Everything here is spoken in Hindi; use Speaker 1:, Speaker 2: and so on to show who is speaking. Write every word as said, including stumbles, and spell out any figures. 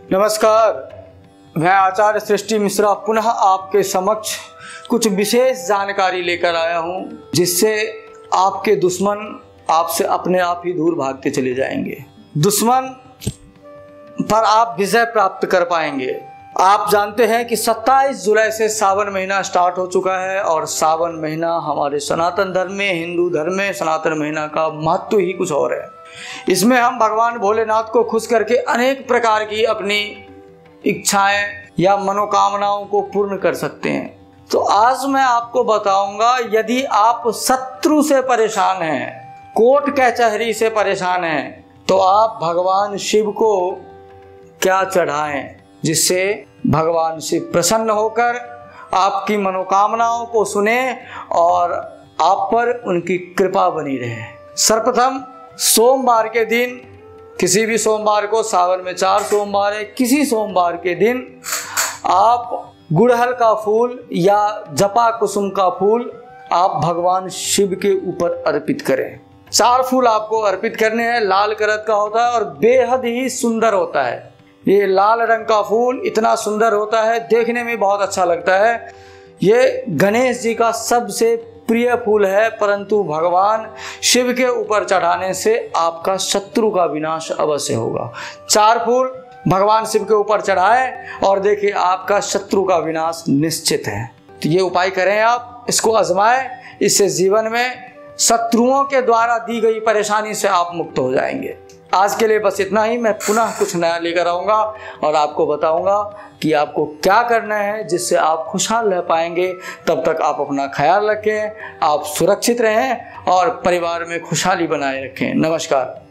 Speaker 1: नमस्कार, मैं आचार्य सृष्टि मिश्रा पुनः आपके समक्ष कुछ विशेष जानकारी लेकर आया हूं, जिससे आपके दुश्मन आपसे अपने आप ही दूर भागते चले जाएंगे। दुश्मन पर आप विजय प्राप्त कर पाएंगे। आप जानते हैं कि सत्ताईस जुलाई से सावन महीना स्टार्ट हो चुका है और सावन महीना हमारे सनातन धर्म में, हिंदू धर्म में सनातन महीना का महत्व ही कुछ और है। इसमें हम भगवान भोलेनाथ को खुश करके अनेक प्रकार की अपनी इच्छाएं या मनोकामनाओं को पूर्ण कर सकते हैं। तो आज मैं आपको बताऊंगा, यदि आप शत्रु से परेशान हैं, कोर्ट कचहरी से परेशान हैं, तो आप भगवान शिव को क्या चढ़ाएं, जिससे भगवान शिव प्रसन्न होकर आपकी मनोकामनाओं को सुने और आप पर उनकी कृपा बनी रहे। सर्वप्रथम सोमवार के दिन, किसी भी सोमवार को, सावन में चार सोमवार है, किसी सोमवार के दिन आप गुड़हल का फूल या जपा कुसुम का फूल आप भगवान शिव के ऊपर अर्पित करें। चार फूल आपको अर्पित करने हैं। लाल कलर का होता है और बेहद ही सुंदर होता है। ये लाल रंग का फूल इतना सुंदर होता है, देखने में बहुत अच्छा लगता है। ये गणेश जी का सबसे प्रिय फूल है, परंतु भगवान शिव के ऊपर चढ़ाने से आपका शत्रु का विनाश अवश्य होगा। चार फूल भगवान शिव के ऊपर चढ़ाएं और देखिए आपका शत्रु का विनाश निश्चित है। तो ये उपाय करें, आप इसको आजमाएं। इससे जीवन में शत्रुओं के द्वारा दी गई परेशानी से आप मुक्त हो जाएंगे। आज के लिए बस इतना ही। मैं पुनः कुछ नया लेकर आऊँगा और आपको बताऊँगा कि आपको क्या करना है जिससे आप खुशहाल रह पाएंगे। तब तक आप अपना ख्याल रखें, आप सुरक्षित रहें और परिवार में खुशहाली बनाए रखें। नमस्कार।